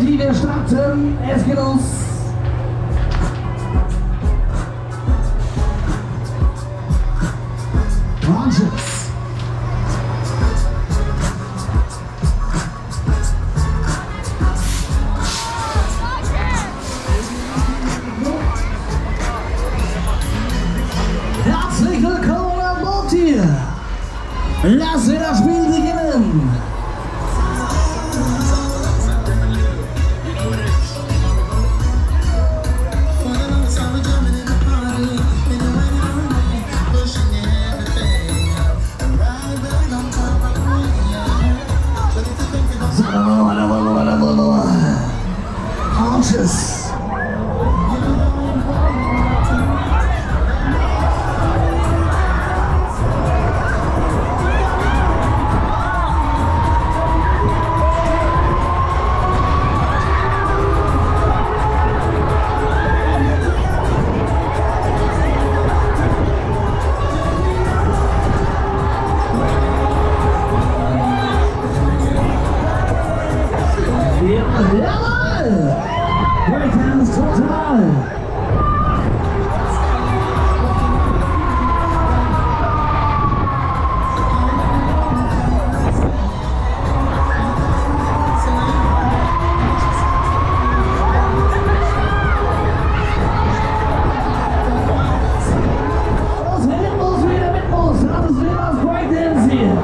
Ready, wir starten. Es geht los. Launches. Herzlich willkommen an Bord hier. Lass wir das Spiel beginnen. Launches. Jawohl! Breakdance total! Los, Rhythmus, wieder mit Muss! Das ist wieder das Breakdance hier!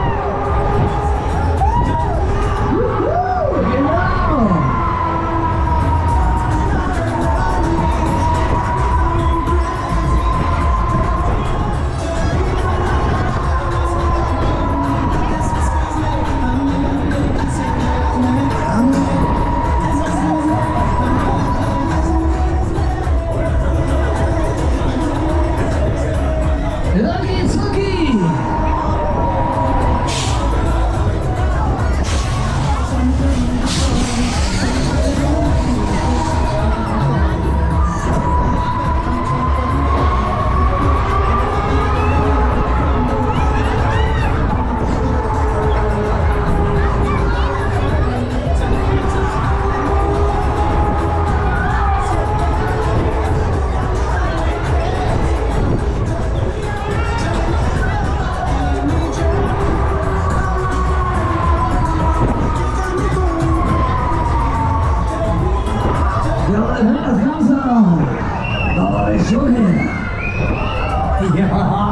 Das Ganze auch. Da ist schon her. Ja.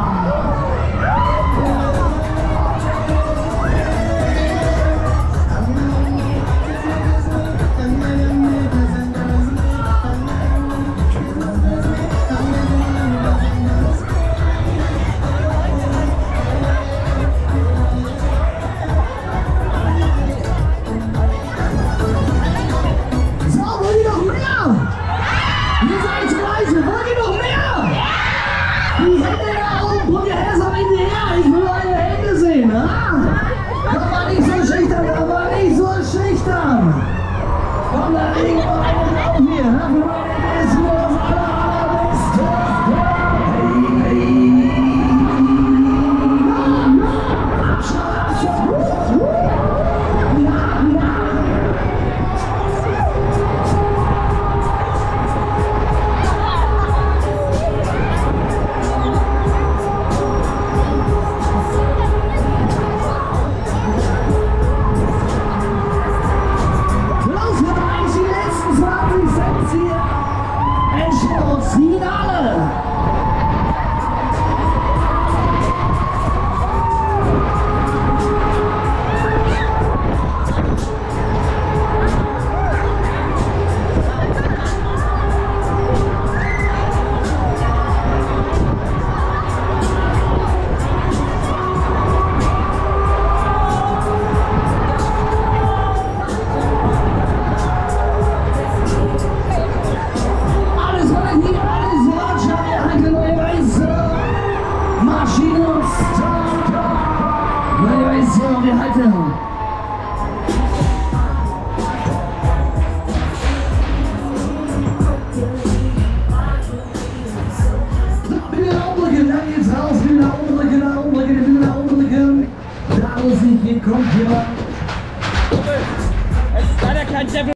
Ihr seid zu leise, wollt ihr noch mehr? Die Hände da oben, put your hands up in the air, ich will eure Hände sehen, ha? Komm mal nicht so schüchtern, komm mal nicht so schüchtern. Komm da irgendwo eine drauf hier, ha? Für meine ist nur das Allerbeste. Hey, hey. Finale! Wir halten. Bitte nach oben drücken, dann geht's raus. Bitte nach oben drücken, bitte nach oben drücken. Da muss ich, hier kommt jemand.